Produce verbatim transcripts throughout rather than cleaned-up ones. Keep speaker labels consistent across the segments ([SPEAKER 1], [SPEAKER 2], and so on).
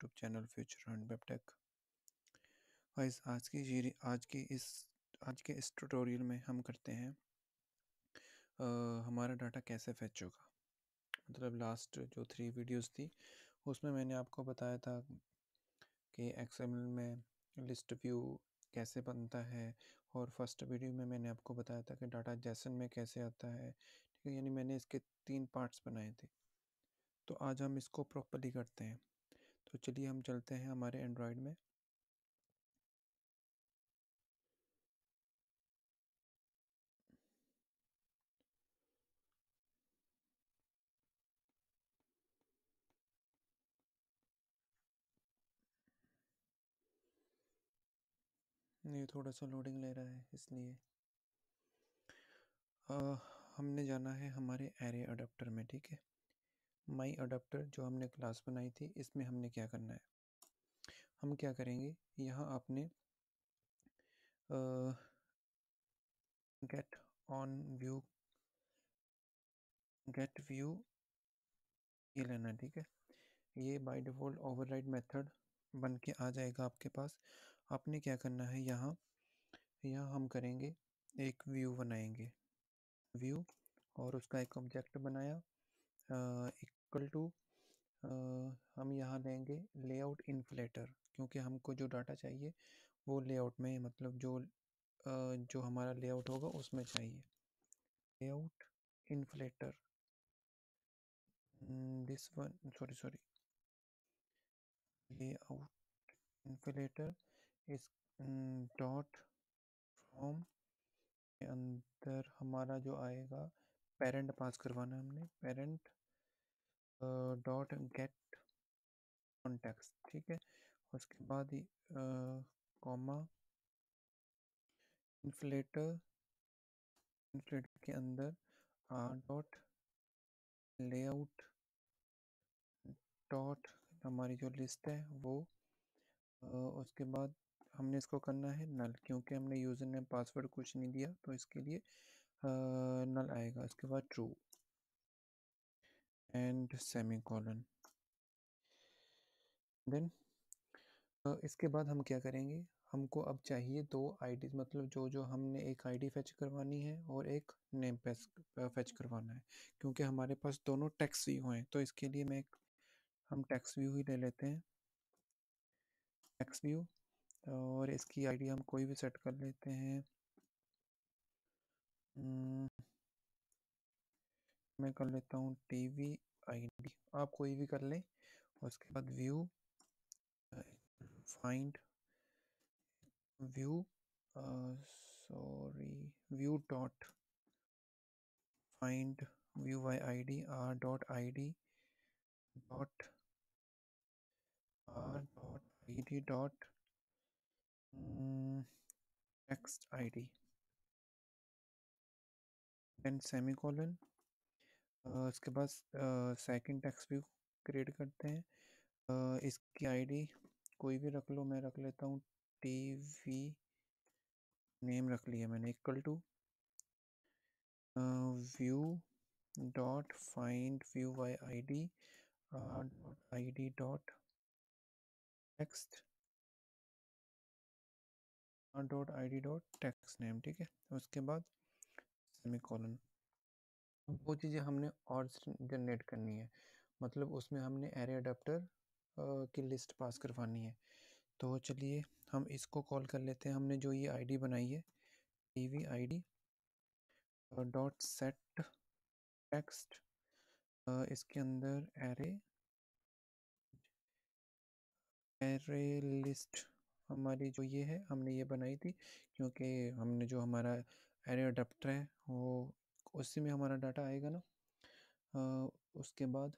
[SPEAKER 1] YouTube channel future and web tech. Guys, आज की जीरी आज की इस आज के इस ट्यूटोरियल में हम करते हैं अ, हमारा डाटा कैसे फेच होगा। मतलब लास्ट जो थ्री वीडियोस थी उसमें मैंने आपको बताया था कि एक्सएमएल में लिस्ट व्यू कैसे बनता है, और फर्स्ट वीडियो में मैंने आपको बताया था कि डाटा जेसन में कैसे आता है। ठीक है, यानी मैंने इसके तीन पार्ट्स बनाए थे। तो आज हम इसको प्रॉपर्ली करते हैं। तो चलिए हम चलते हैं हमारे एंड्रॉयड में। ये थोड़ा सा लोडिंग ले रहा है इसलिए आ, हमने जाना है हमारे एरे अडाप्टर में। ठीक है, माई अडाप्टर जो हमने क्लास बनाई थी, इसमें हमने क्या करना है, हम क्या करेंगे, यहाँ आपने get on view get view ये लेना है। ठीक है, ये बाय डिफ़ॉल्ट ओवरराइड मेथड बन के आ जाएगा आपके पास। आपने क्या करना है, यहाँ यहाँ हम करेंगे एक व्यू बनाएंगे, व्यू, और उसका एक ऑब्जेक्ट बनाया इक्वल टू, हम यहाँ लेंगे लेआउट इन्फ्लेटर, क्योंकि हमको जो डाटा चाहिए वो लेआउट में, मतलब जो अ, जो हमारा लेआउट होगा उसमें चाहिए। Layout inflater, this one, sorry sorry layout inflater इस डॉट फ्रॉम के अंदर हमारा जो आएगा, पेरेंट पास करवाना है हमने, पेरेंट डॉट गेट कॉन्टेक्स्ट। ठीक है, उसके बाद कॉमा इन्फ्लेटर, इन्फ्लेटर के अंदर आर डॉट लेआउट डॉट हमारी जो लिस्ट है वो, अ, उसके बाद हमने इसको करना है नल, क्योंकि हमने यूज़र नेम पासवर्ड कुछ नहीं दिया, तो इसके लिए नल आएगा। इसके बाद true and semicolon. Then इसके बाद हम क्या करेंगे, हमको अब चाहिए दो आईडी, मतलब जो जो हमने एक आईडी फेच करवानी है और एक नेम फेच करवाना है, क्योंकि हमारे पास दोनों टेक्स्ट व्यू हैं। तो इसके लिए मैं एक हम टेक्स्ट व्यू ही ले लेते हैं, टेक्स्ट व्यू, और इसकी आईडी हम कोई भी सेट कर लेते हैं। मैं कर लेता हूँ टीवी आईडी, आप कोई भी कर लें। उसके बाद view find view sorry view dot find view by ID, R dot ID dot R dot ID dot text ID, then semicolon. उसके बाद सेकंड टेक्स्ट व्यू क्रिएट करते हैं। uh, इसकी आईडी कोई भी रख लो, मैं रख लेता हूँ टीवी नेम रख लिया मैंने, equal to view dot find view by ID, R dot ID dot text R dot ID dot text name. ठीक है, उसके बाद सेमी कॉलन। वो चीज़ें हमने और जनरेट करनी है, मतलब उसमें हमने एरे अडाप्टर की लिस्ट पास करवानी है। तो चलिए हम इसको कॉल कर लेते हैं। हमने जो ये आईडी बनाई है, TV ID dot set text, इसके अंदर एरे एरे लिस्ट हमारी जो ये है, हमने ये बनाई थी क्योंकि हमने जो हमारा एरे अडाप्टर है वो उसी में हमारा डाटा आएगा ना। आ, उसके बाद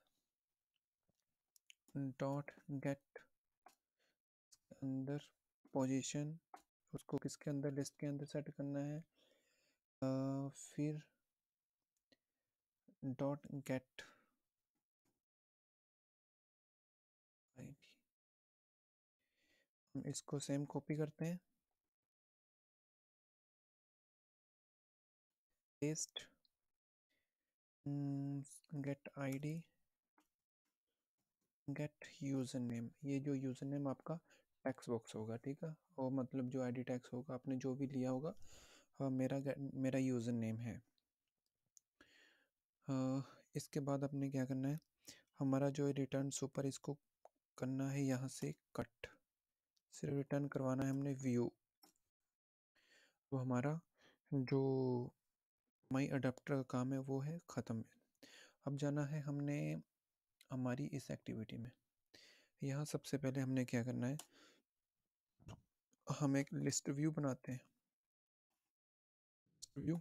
[SPEAKER 1] डॉट गेट अंदर पोजीशन, उसको किसके अंदर, लिस्ट के अंदर सेट करना है। आ, फिर डॉट गेट आईडी, हम इसको सेम कॉपी करते हैं, paste get ID get user name, ये जो यूज़र नेम आपका टेक्स्ट बॉक्स होगा, ठीक है, और मतलब जो आईडी टैग्स होगा आपने जो भी लिया होगा, हाँ, मेरा मेरा यूज़र नेम है। हाँ, इसके बाद आपने क्या करना है, हमारा जो रिटर्न सुपर इसको करना है यहाँ से कट, सिर्फ रिटर्न करवाना है हमने व्यू। तो हमारा जो माई अडाप्टर का काम है वो है ख़त्म। अब जाना है हमने हमारी इस एक्टिविटी में। यहाँ सबसे पहले हमने क्या करना है, हम एक लिस्ट व्यू बनाते हैं। व्यू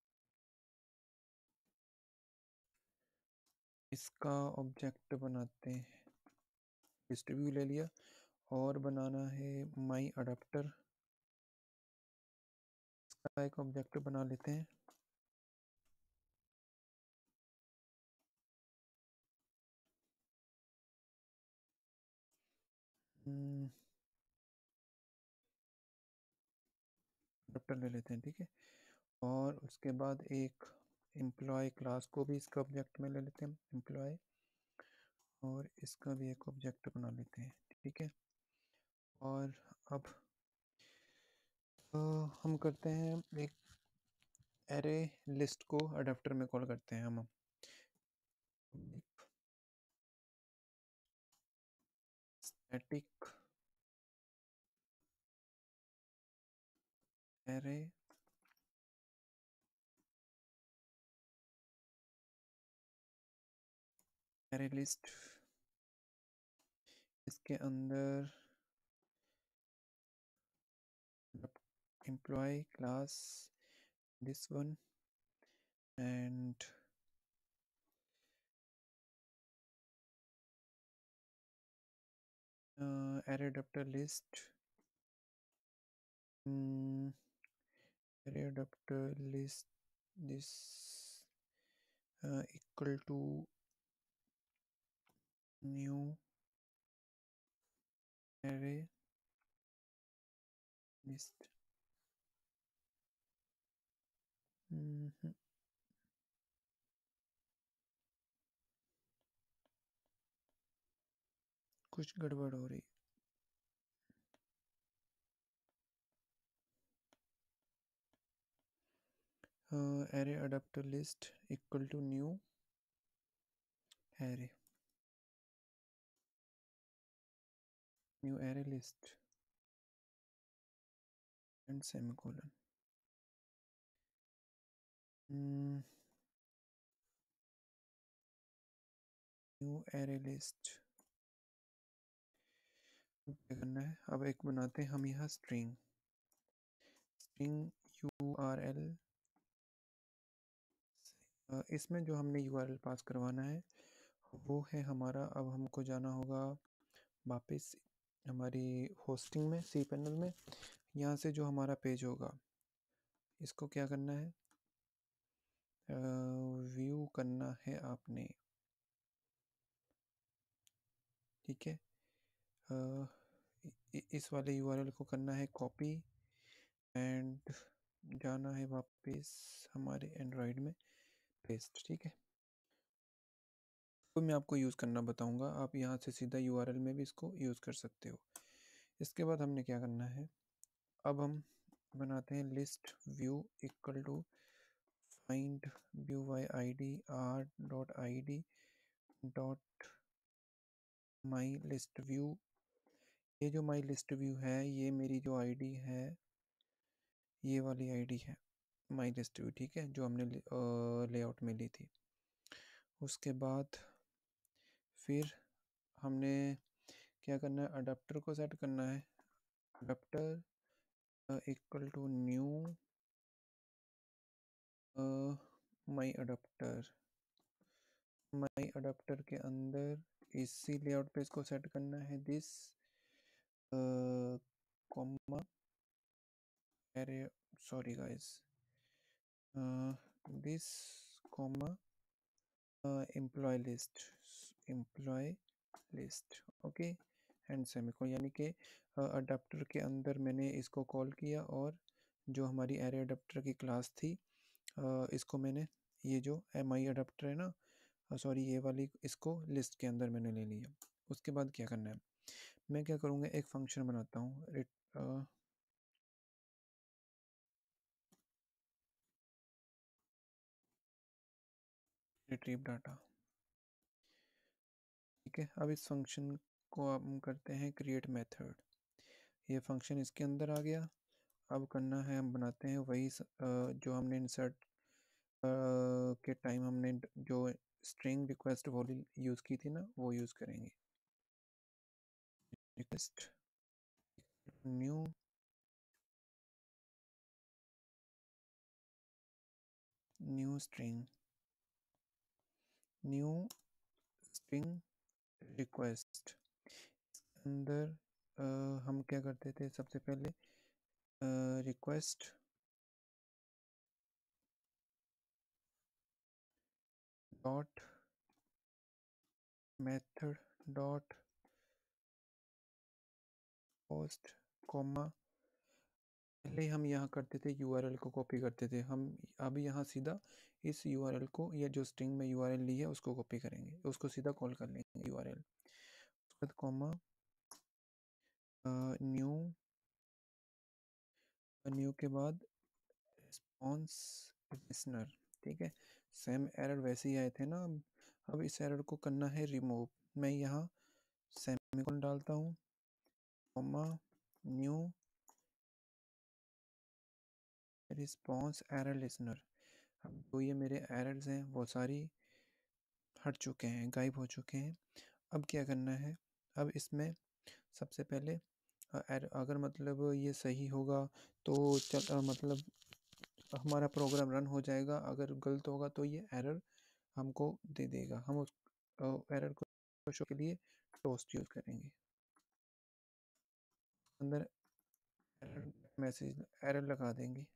[SPEAKER 1] इसका ऑब्जेक्ट बनाते हैं, लिस्ट व्यू ले लिया, और बनाना है माई अडाप्टर, इसका एक ऑब्जेक्ट बना लेते हैं। अडाप्टर ले लेते हैं, ठीक है, और उसके बाद एक एम्प्लॉय क्लास को भी इसका ऑब्जेक्ट में ले लेते हैं, एम्प्लॉय, और इसका भी एक ऑब्जेक्ट बना लेते हैं, ठीक है। और अब तो हम करते हैं एक एरे लिस्ट को अडाप्टर में कॉल करते हैं हम। स्टैटिक एरे एरे लिस्ट, इसके अंदर employee class this one and array adapter list, array adapter list this uh, equal to new array list। Hmm, कुछ गड़बड़ हो रही। Array adapter list equal to new array, new array list and semicolon. New array list क्या करना है, अब एक बनाते हैं हम यहाँ string, string U R L, इसमें जो हमने यू आर एल पास करवाना है वो है हमारा, अब हमको जाना होगा वापस हमारी होस्टिंग में, सी पैनल में, यहाँ से जो हमारा पेज होगा इसको क्या करना है, व्यू करना है आपने, ठीक है। इस वाले यूआरएल को करना है कॉपी एंड जाना है वापस हमारे एंड्रॉयड में पेस्ट, ठीक है। तो मैं आपको यूज़ करना बताऊंगा, आप यहाँ से सीधा यूआरएल में भी इसको यूज़ कर सकते हो। इसके बाद हमने क्या करना है, अब हम बनाते हैं list view equal to find view by I D R dot I D dot my list view. ये जो माई लिस्ट व्यू है ये मेरी जो आईडी है, ये वाली आईडी है माई लिस्ट व्यू, ठीक है, जो हमने लेआउट में ली थी। उसके बाद फिर हमने क्या करना है, अडाप्टर को सेट करना है, adapter equal to new my adapter, my adapter के अंदर इसी लेआउट पे इसको सेट करना है this comma array, sorry guys, this comma employee list, employee list, okay, and semicolon, यानी कि अडाप्टर के अंदर मैंने इसको कॉल किया और जो हमारी एरे अडाप्टर की क्लास थी uh, इसको मैंने, ये जो एम आई अडाप्टर है ना, सॉरी ये वाली, इसको लिस्ट के अंदर मैंने ले लिया। उसके बाद क्या करना है, मैं क्या करूँगा, एक फंक्शन बनाता हूँ, रिट्रीव डाटा। ठीक है, अब इस फंक्शन को हम करते हैं क्रिएट मेथड। ये फंक्शन इसके अंदर आ गया। अब करना है, हम बनाते हैं वही जो हमने इंसर्ट के टाइम हमने जो स्ट्रिंग रिक्वेस्ट वाली यूज़ की थी ना, वो यूज़ करेंगे। Request new new string new string request. अंदर uh, हम क्या करते थे, सबसे पहले request dot method dot post comma, पहले हम यहाँ करते थे यूआरएल को कॉपी करते थे, हम अब यहाँ सीधा इस यूआरएल को, या जो स्ट्रिंग में यूआरएल ली है उसको कॉपी करेंगे, उसको सीधा कॉल कर लेंगे यूआरएल। उसके बाद कॉमा न्यू न्यू के बाद रिस्पॉन्स लिसनर। ठीक है, सेम एरर वैसे ही आए थे ना। अब अब इस एरर को करना है रिमूव। मैं यहाँ सेमीकोलन डालता हूँ, comma new response error listener. अब तो ये मेरे एरर्स हैं वो सारी हट चुके हैं, गायब हो चुके हैं। अब क्या करना है, अब इसमें सबसे पहले अगर मतलब ये सही होगा तो चल मतलब हमारा प्रोग्राम रन हो जाएगा, अगर गलत होगा तो ये एरर हमको दे देगा। हम उस एरर को शो के लिए टोस्ट यूज़ करेंगे। अंदर एरर मैसेज एरर लगा देंगे।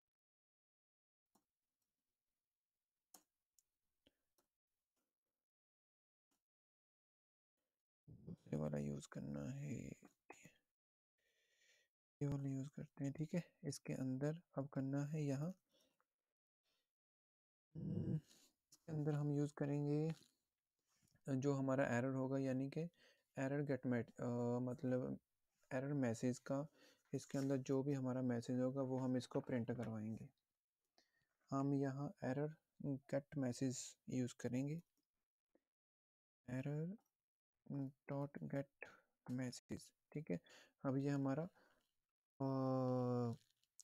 [SPEAKER 1] ये वाला यूज़ करना है, ये वाला यूज़ करते हैं। ठीक है, इसके अंदर अब करना है यहाँ, इसके अंदर हम यूज़ करेंगे जो हमारा एरर होगा, यानी कि एरर गेट मेट मतलब एरर मैसेज का। इसके अंदर जो भी हमारा मैसेज होगा वो हम इसको प्रिंट करवाएंगे। हम यहाँ एरर गेट मैसेज यूज़ करेंगे, एरर डॉट गेट मैसेज। ठीक है, अब ये हमारा आ,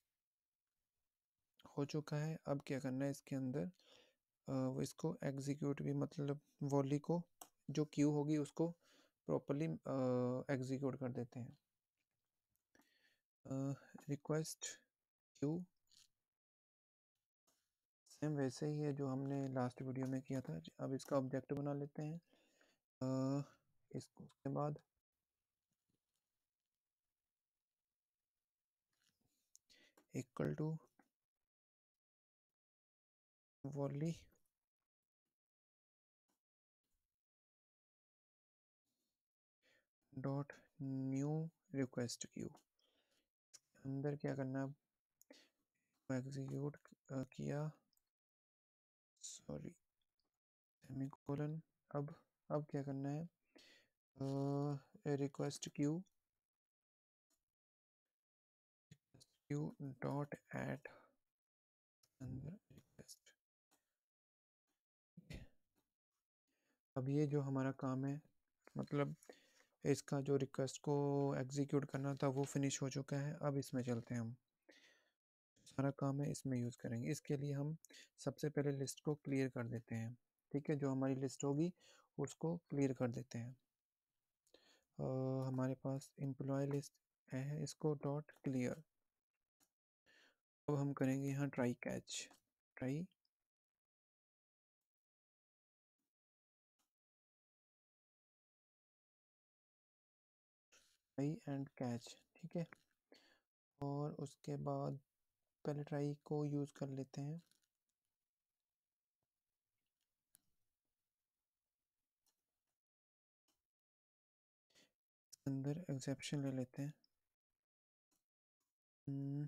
[SPEAKER 1] हो चुका है। अब क्या करना है, इसके अंदर आ, इसको एग्जीक्यूट भी, मतलब वॉली को जो क्यू होगी उसको प्रॉपरली एग्जीक्यूट कर देते हैं। रिक्वेस्ट क्यू सेम वैसे ही है जो हमने लास्ट वीडियो में किया था। अब इसका ऑब्जेक्ट बना लेते हैं। uh, इसको उसके बाद equal to Volley dot new request queue. अंदर क्या करना है, एग्जीक्यूट किया, सॉरी सेमीकोलन। अब अब क्या करना है, request queue queue dot add अंदर रिक्वेस्ट। अब ये जो हमारा काम है, मतलब इसका जो रिक्वेस्ट को एग्जीक्यूट करना था वो फिनिश हो चुका है। अब इसमें चलते हैं, हम सारा काम है इसमें यूज़ करेंगे। इसके लिए हम सबसे पहले लिस्ट को क्लियर कर देते हैं। ठीक है, जो हमारी लिस्ट होगी उसको क्लियर कर देते हैं। uh, हमारे पास एम्प्लॉय लिस्ट है, इसको डॉट क्लियर। अब हम करेंगे यहाँ try catch, try try and catch. ठीक है, और उसके बाद पहले ट्राई को यूज़ कर लेते हैं। अंदर एक्सेप्शन ले लेते हैं। hmm,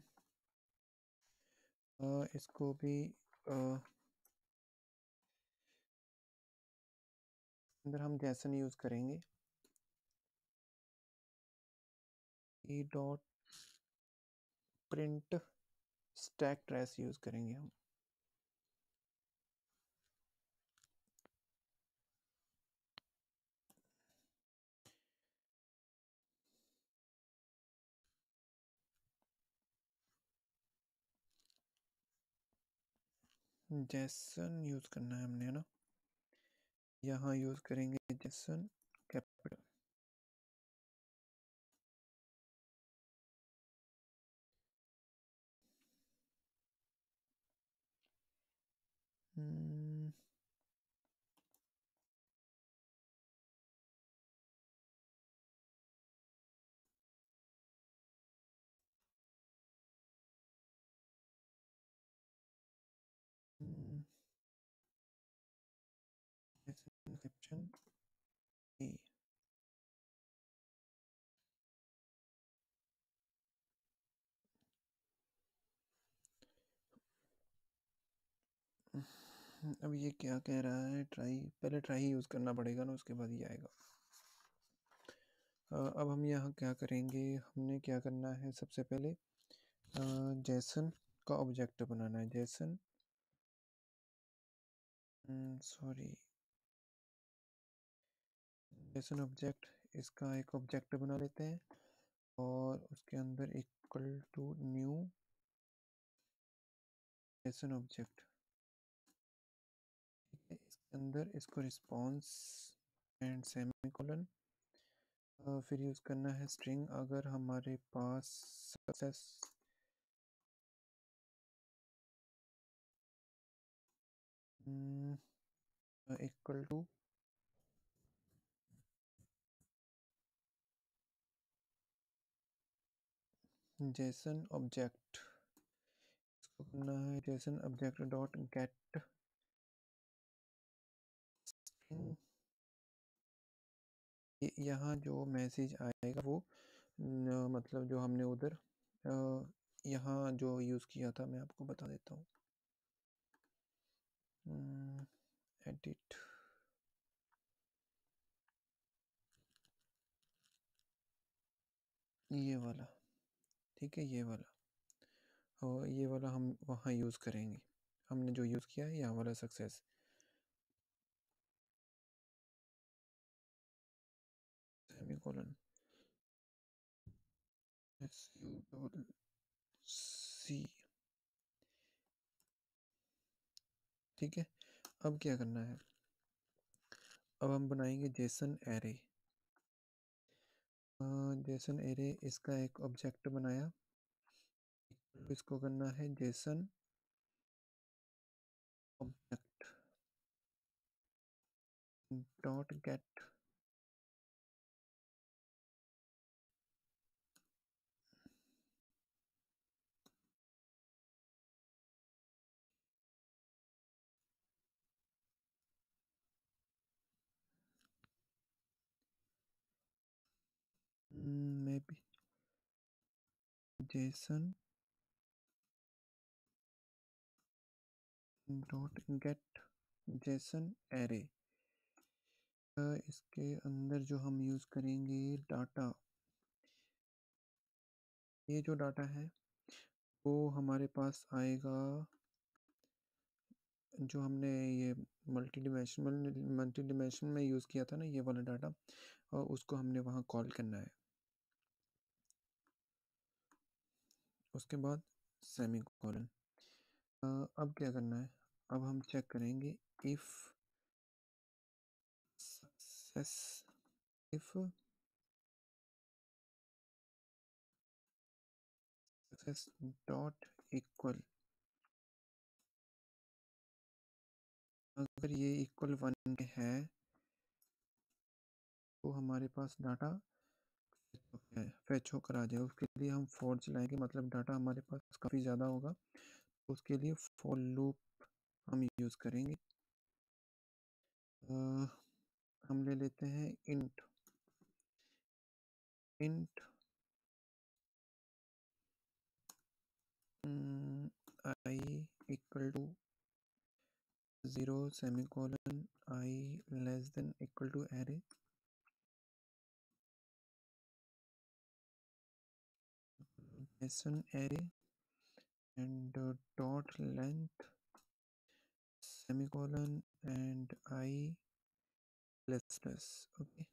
[SPEAKER 1] uh, इसको भी uh, अंदर हम जैसन यूज़ करेंगे। E dot print stack trace use करेंगे हम। जेसन यूज़ करना है हमने, है ना। यहाँ यूज़ करेंगे जेसन कैपिटल। इंक्रिप्शन ई। अब ये क्या कह रहा है, ट्राई, पहले ट्राई यूज़ करना पड़ेगा ना, उसके बाद ही आएगा। अब हम यहाँ क्या करेंगे, हमने क्या करना है, सबसे पहले जेसन का ऑब्जेक्ट बनाना है। जेसन सॉरी जेसन ऑब्जेक्ट, इसका एक ऑब्जेक्ट बना लेते हैं और उसके अंदर equal to new JSON object. इसके अंदर इसको रिस्पॉन्स एंड सेमीकोलन, फिर यूज़ करना है स्ट्रिंग। अगर हमारे पास success equal to JSON object, इसको करना है JSON object dot get string. यहाँ जो मैसेज आएगा वो न, मतलब जो हमने उधर यहाँ जो यूज़ किया था, मैं आपको बता देता हूँ। एडिट, ये वाला, ठीक है, ये वाला, और ये वाला हम वहाँ यूज़ करेंगे। हमने जो यूज़ किया है यहाँ वाला success, semicolon, S U double C, ठीक है। अब क्या करना है, अब हम बनाएंगे जेसन एरे। जेसन एरे, इसका एक ऑब्जेक्ट बनाया, इसको करना है JSON object dot get may be JSON dot get JSON array. इसके अंदर जो हम यूज़ करेंगे डाटा, ये जो डाटा है वो हमारे पास आएगा, जो हमने ये मल्टी डिमेंशनल मल्टी डिमेंशन में यूज़ किया था ना, ये वाला डाटा, और उसको हमने वहाँ कॉल करना है। उसके बाद सेमी कॉलन। अब क्या करना है, अब हम चेक करेंगे if success, if success dot equal, अगर ये इक्वल वन के है तो हमारे पास डाटा फेच होकर आ जाएगा। उसके लिए हम फॉर चलाएंगे, मतलब डाटा हमारे पास काफ़ी ज़्यादा होगा, उसके लिए फॉर लूप हम यूज़ करेंगे। आ, हम ले लेते हैं int int I equal to zero semicolon I less than equal to array. JSON array and uh, dot length semicolon and I plus plus. Okay,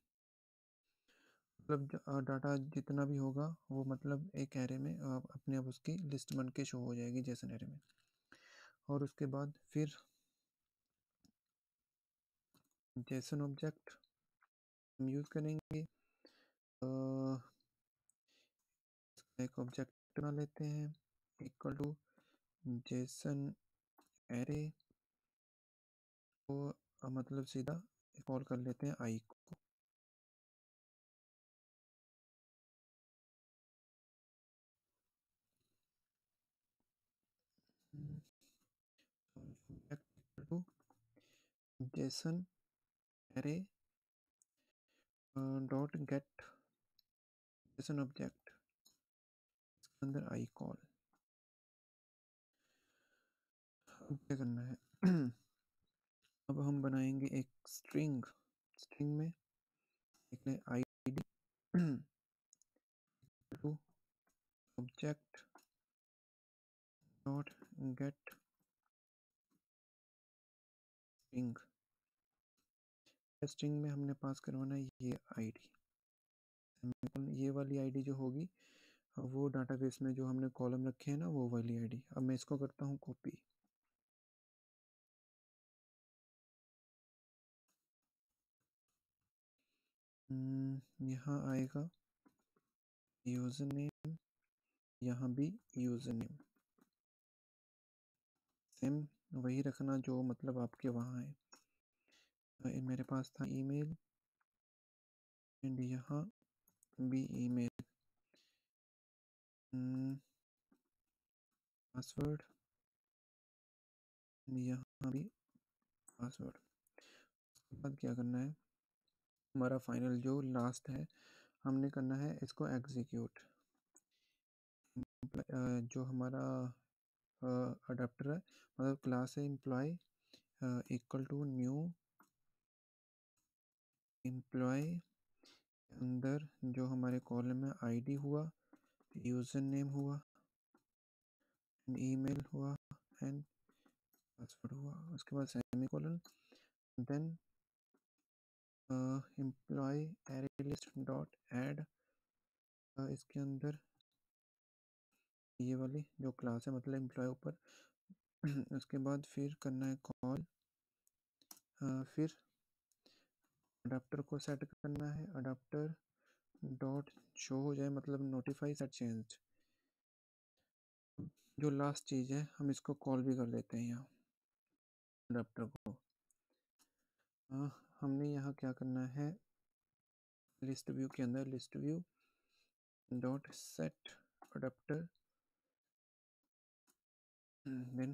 [SPEAKER 1] मतलब डाटा जितना भी होगा वो मतलब एक एरे में अ, अपने आप उसकी लिस्ट बन के शो हो जाएगी जेसन एरे में। और उसके बाद फिर जेसन ऑब्जेक्ट हम यूज़ करेंगे, अ, एक ऑब्जेक्ट बना लेते हैं इक्वल टू जेसन एरे को, अ, मतलब सीधा कॉल कर लेते हैं आई को। To JSON array dot get JSON object, इसके अंदर आई कॉल। अब क्या करना है अब हम बनाएंगे एक स्ट्रिंग। स्ट्रिंग में लिख लें I D to object dot get string. String में हमने पास करवाना है ये आईडी, ये वाली आईडी जो होगी वो डाटाबेस में जो हमने कॉलम रखे हैं ना वो वाली आईडी। अब मैं इसको करता हूँ कॉपी। यहाँ आएगा यूज़र नेम, यहाँ भी यूज़र नेम सेम वही रखना जो मतलब आपके वहाँ है। मेरे पास था ईमेल एंड यहाँ भी ईमेल, पासवर्ड यहाँ भी पासवर्ड। उसके बाद क्या करना है, हमारा फाइनल जो लास्ट है हमने करना है इसको एग्जीक्यूट। जो हमारा अडाप्टर है मतलब क्लास है employ equal to new employ, अंदर जो हमारे कॉलम में आईडी हुआ, यूज़र नेम हुआ, ईमेल हुआ एंड पासवर्ड हुआ। उसके बाद semicolon, then employ array list dot add, इसके अंदर ये वाली जो क्लास है मतलब एम्प्लॉय ऊपर। उसके बाद फिर करना है कॉल, फिर अडाप्टर को सेट करना है, अडाप्टर डॉट शो हो जाए मतलब नोटिफाई सेट चेंज। जो लास्ट चीज़ है हम इसको कॉल भी कर लेते हैं यहाँ अडाप्टर को। आ, हमने यहाँ क्या करना है, लिस्ट व्यू के अंदर list view dot set adapter, then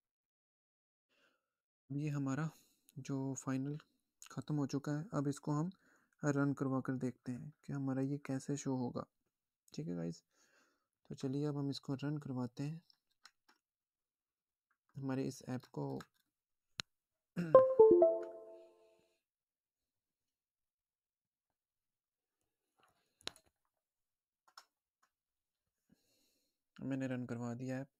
[SPEAKER 1] ये हमारा जो फाइनल ख़त्म हो चुका है। अब इसको हम रन करवा कर देखते हैं कि हमारा ये कैसे शो होगा। ठीक है गाइस, तो चलिए अब हम इसको रन करवाते हैं हमारे इस ऐप को। मैंने रन करवा दिया ऐप।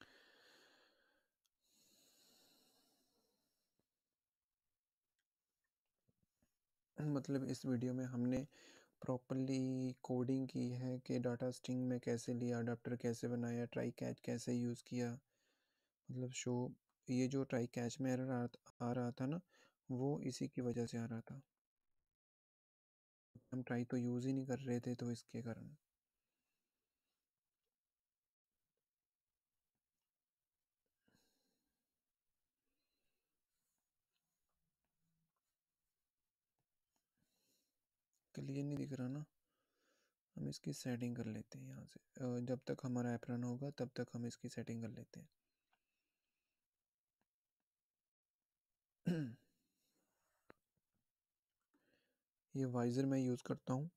[SPEAKER 1] मतलब इस वीडियो में हमने प्रॉपरली कोडिंग की है कि डाटा स्ट्रिंग में कैसे लिया, अडाप्टर कैसे बनाया, ट्राई कैच कैसे यूज़ किया। मतलब शो ये जो ट्राई कैच में एरर आ, आ रहा था ना वो इसी की वजह से आ रहा था, हम ट्राई तो यूज़ ही नहीं कर रहे थे तो इसके कारण। क्लियर नहीं दिख रहा ना, हम इसकी सेटिंग कर लेते हैं यहाँ से। जब तक हमारा ऐप रन होगा तब तक हम इसकी सेटिंग कर लेते हैं। ये वाइजर मैं यूज़ करता हूँ।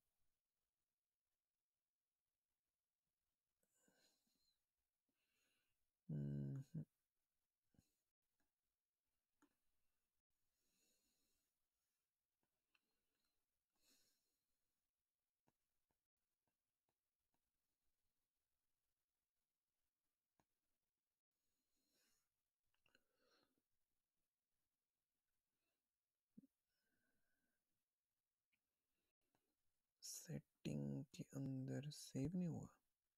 [SPEAKER 1] सेटिंग के अंदर सेव नहीं हुआ।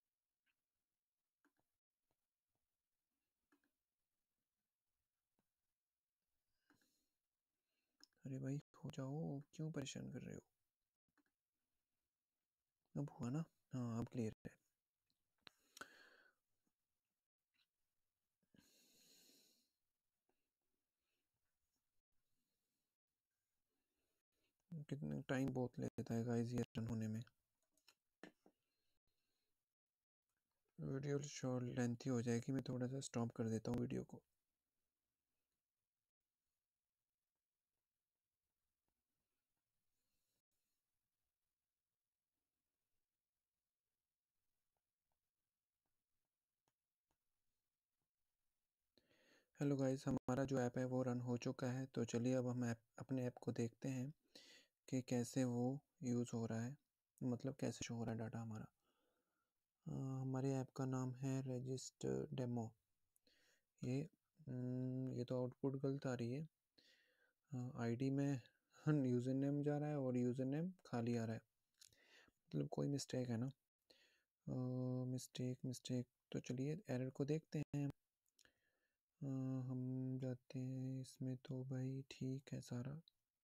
[SPEAKER 1] अरे भाई हो जाओ, क्यों परेशान कर रहे हो। अब हुआ ना? हाँ अब क्लियर है। कितने टाइम बहुत लेता है गाइस ये रन होने में। वीडियो शॉर्ट लेंथी हो जाएगी, मैं थोड़ा सा स्टॉप कर देता हूँ वीडियो को। हेलो गाइस, हमारा जो ऐप है वो रन हो चुका है। तो चलिए अब हम ऐप अपने ऐप को देखते हैं कि कैसे वो यूज़ हो रहा है, मतलब कैसे शो हो रहा है डाटा हमारा। अ, हमारे ऐप का नाम है रजिस्टर डेमो। ये हम्म, ये तो आउटपुट गलत आ रही है। आईडी में यूज़र नेम जा रहा है और यूज़र नेम खाली आ रहा है, मतलब कोई मिस्टेक है ना। मिस्टेक मिस्टेक तो चलिए एरर को देखते हैं। अ, हम जाते हैं इसमें, तो भाई ठीक है सारा।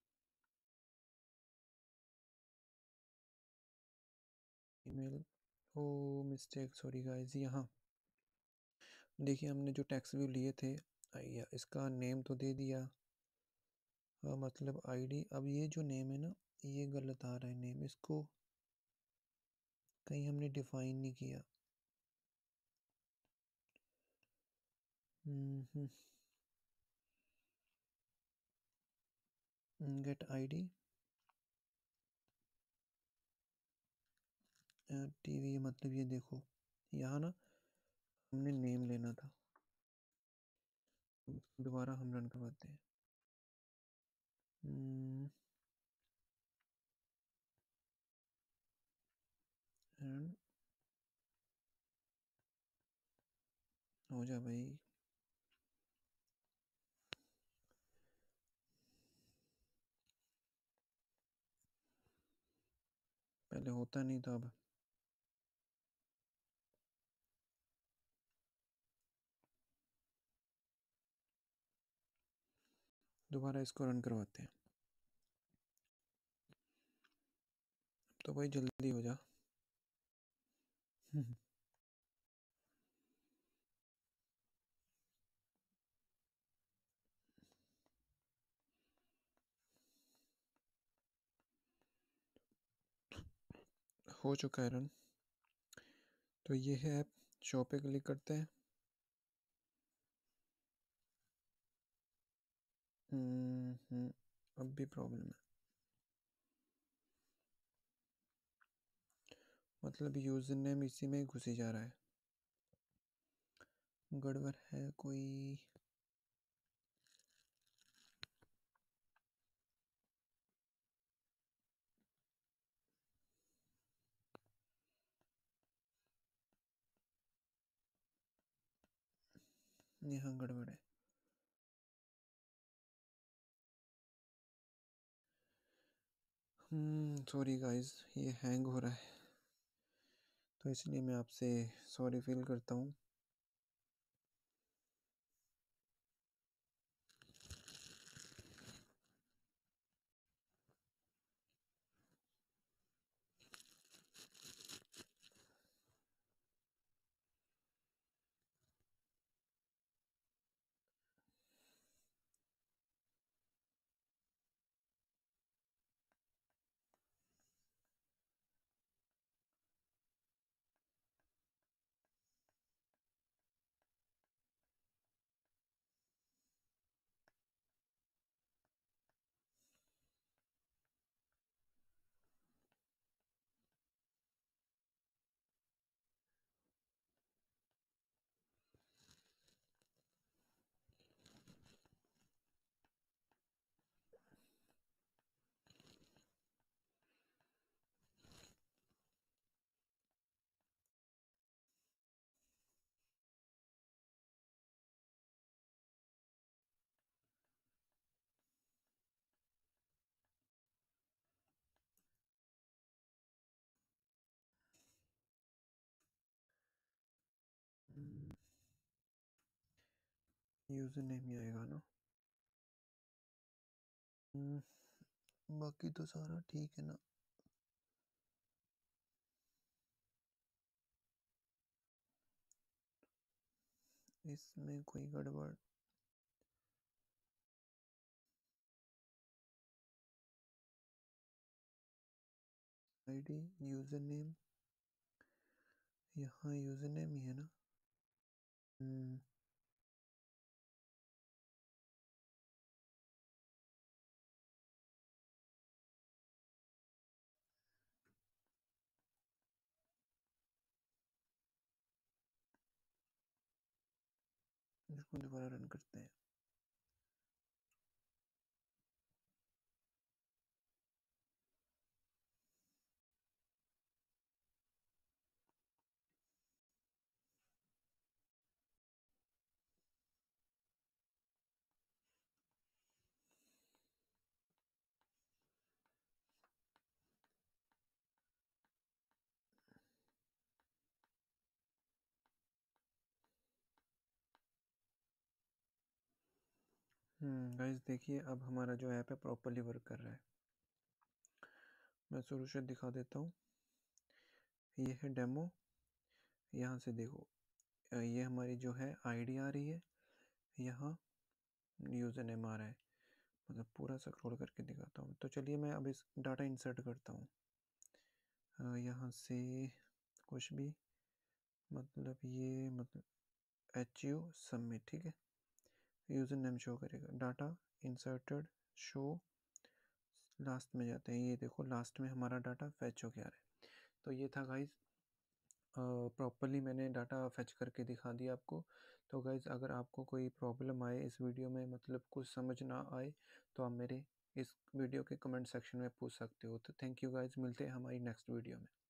[SPEAKER 1] Email, oh mistake, sorry guys. यहाँ देखिए हमने जो टैक्स व्यू लिए थे, या इसका नेम तो दे दिया, आ, मतलब आईडी। अब ये जो नेम है ना, ये गलत आ रहा है नेम, इसको कहीं हमने डिफाइन नहीं किया। गेट आईडी टीवी, मतलब ये देखो यहाँ ना हमने नेम लेना था। दोबारा हम रन करवाते हैं। हम्म, रन हो जा भाई। पहले होता नहीं था, अब दोबारा इसको रन करवाते हैं। तो भाई जल्दी हो जा। हो चुका है रन। तो ये है ऐप, शो पे क्लिक करते हैं। हम्म, हम्म, अब भी प्रॉब्लम है, मतलब यूज़र नेम इसी में ही घुसी जा रहा है। गड़बड़ है कोई। यहाँ गड़बड़ है। हम्म, सॉरी गाइस, ये हैंग हो रहा है, तो इसलिए मैं आपसे सॉरी फील करता हूँ। यूज़र नेम ही आएगा ना। हम्म, बाकी तो सारा ठीक है ना। इसमें कोई गड़बड़? आईडी यूज़र नेम, यहाँ यूज़र नेम ही है ना। हम्म, इसको दोबारा रन करते हैं। हम्म गाइस देखिए, अब हमारा जो ऐप है प्रॉपरली वर्क कर रहा है। मैं शुरू से दिखा देता हूँ। ये है डेमो। यहाँ से देखो, अ, ये हमारी जो है आईडी आ रही है, यहाँ यूज़र नेम आ रहा है। मतलब पूरा स्क्रॉल करके दिखाता हूँ। तो चलिए मैं अब इस डाटा इंसर्ट करता हूँ। अ, यहाँ से कुछ भी, मतलब ये मतलब एच यू सबमिट, ठीक है। यूज़र नेम शो करेगा, डाटा इंसर्टेड शो, लास्ट में जाते हैं। ये देखो लास्ट में हमारा डाटा फैच हो गया है। तो ये था गाइस, प्रॉपरली मैंने डाटा फैच करके दिखा दिया आपको। तो गाइस अगर आपको कोई प्रॉब्लम आए इस वीडियो में, मतलब कुछ समझ ना आए, तो आप मेरे इस वीडियो के कमेंट सेक्शन में पूछ सकते हो। तो थैंक यू गाइस, मिलते हैं हमारी नेक्स्ट वीडियो में।